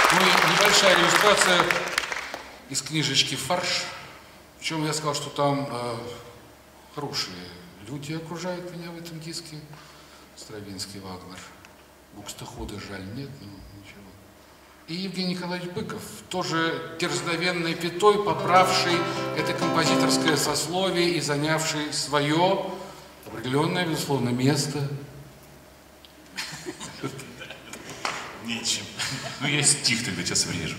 Ну и небольшая иллюстрация из книжечки «Фарш». Причем я сказал, что там хорошие люди окружают меня в этом диске. Стравинский, Вагнер. Букстохода жаль нет, но ничего. И Евгений Николаевич Быков, тоже дерзновенной пятой, поправший это композиторское сословие и занявший свое определенное, безусловно, место. Нечем. Ну, я стих тогда сейчас врежу.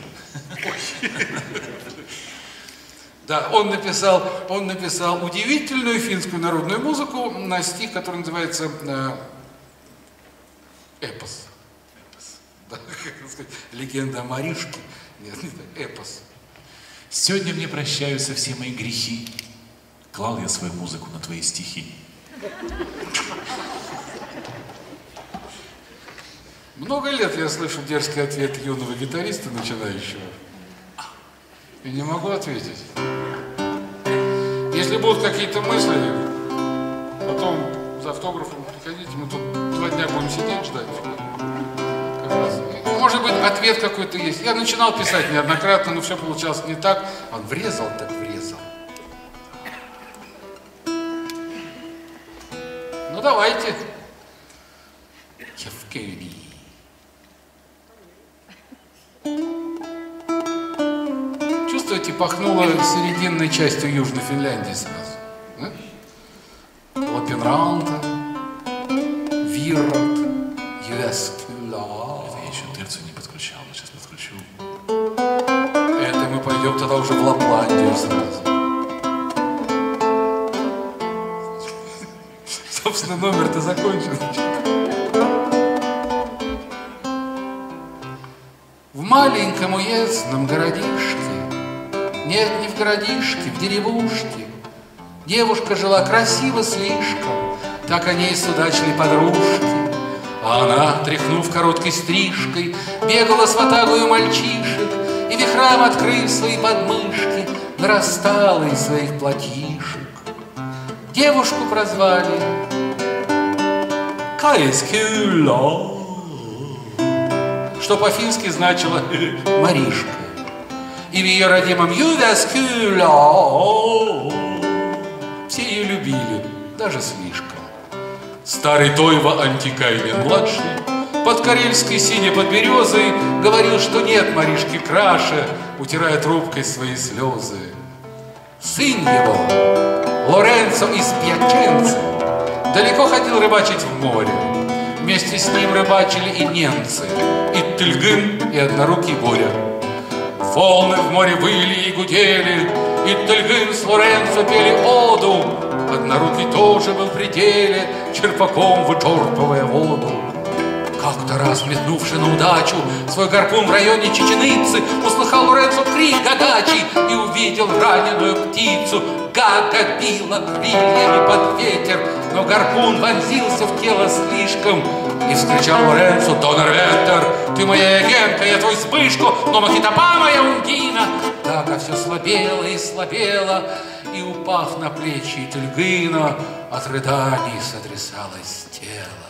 Да, он написал удивительную финскую народную музыку на стих, который называется «Эпос». Да, как сказать, легенда о Маришке. Нет, не так, эпос. Сегодня мне прощаются все мои грехи. Клал я свою музыку на твои стихи. Много лет я слышу дерзкий ответ юного гитариста, начинающего. И не могу ответить. Если будут какие-то мысли, потом за автографом приходите, мы тут 2 дня будем сидеть, ждать. Как раз. Может быть, ответ какой-то есть. Я начинал писать неоднократно, но все получалось не так. Он врезал, так врезал. Ну, давайте. Евгений. Чувствуете, пахнуло серединной частью Южной Финляндии сразу. Да? Лапинранта, Виррат, Ювескула. Это я еще терцию не подключал, но сейчас подключу. Это мы пойдем тогда уже в Лапландию сразу. Собственно, номер-то закончен. В маленьком уездном городишке, нет, не в городишке, в деревушке, девушка жила красиво слишком, так о ней судачили подружки. А она, тряхнув короткой стрижкой, бегала с ватагою мальчишек и, вихрам открыв свои подмышки, нарастала из своих платьишек. Девушку прозвали Каескюла, что по-фински значило «Маришка». И в ее родимом Ювескула все ее любили, даже слишком. Старый Тойва Антикайнен-младший под Карельской, сидя под березой, говорил, что нет Маришки краше, утирая трубкой свои слезы. Сын его, Лоренцо из Пьяченцы, далеко ходил рыбачить в море. Вместе с ним рыбачили и немцы, и Тыльгын, и однорукий Боря. Волны в море выли и гудели, и Тыльгын с Лоренцо пели оду. Однорукий тоже был в пределе, черпаком вычерпывая воду. Как-то раз, метнувши на удачу свой гарпун в районе Чеченицы, услыхал Лоренцо крик гагачий и увидел раненую птицу. Гага била крыльями под ветер, но гарпун вонзился в тело слишком. И вскричал Лоренцо: «Доннерветтер, ты моя агентка, я твой вспышку, но Махитопа моя Ундина». Гага все слабела и слабела, и, упав на плечи Тыльгына, от рыданий сотрясалось тело.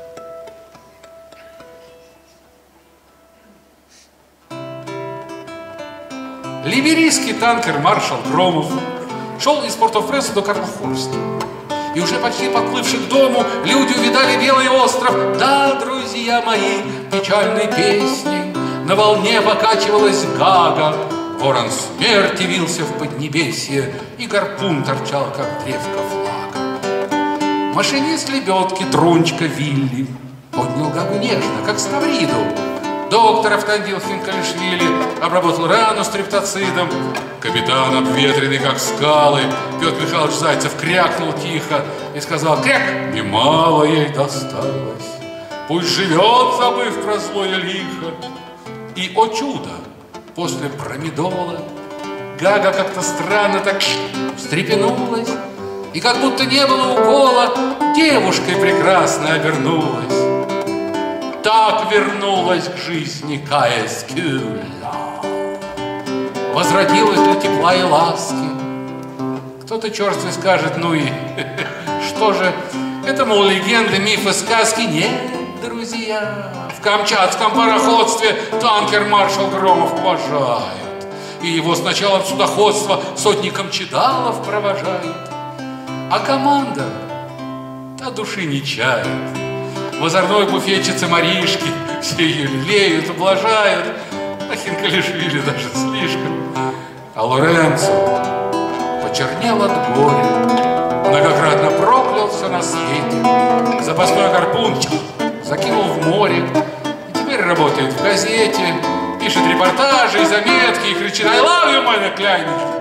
Либерийский танкер «Маршал Громов» шел из Порто-Фреса до Карлхорста. И уже почти подплывши к дому, люди увидали Белый остров. Да, друзья мои, печальной песней на волне покачивалась Гага. Ворон смерти вился в поднебесье, и гарпун торчал, как древко флага. Машинист лебедки Трунчка Вилли поднял Гагу нежно, как ставриду. Доктор Автандил Хинкалишвили обработал рану стрептоцидом. Капитан, обветренный как скалы, Петр Михайлович Зайцев крякнул тихо и сказал: «Кряк!» И мало ей досталось. Пусть живет, забыв про злое лихо. И, о чудо, после промедола Гага как-то странно так встрепенулась, и как будто не было укола, девушкой прекрасно обернулась. Так вернулась к жизни Каескюла, возродилась для тепла и ласки. Кто-то черствый скажет: ну и что же, это, мол, легенды, мифы, сказки. Нет, друзья, в В камчатском пароходстве танкер маршал Громов уважает. И его с началом судоходства сотником Чедалов провожает. А команда та души не чает. В озорной буфетчице Маришки все ее лелеют, ублажают. А Хинкалишвили даже слишком. А Лоренцо почернел от горя, многократно проклял все на свете. Запасной гарпун закинул в море. И теперь работает в газете, пишет репортажи и заметки и кричит «I love you, meine Kleine!»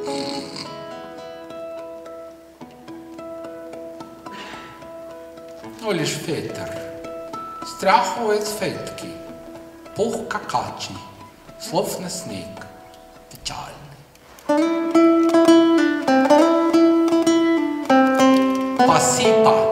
Но лишь ветер стряхивает с ветки пух какачий, словно снег печальный. Спасибо.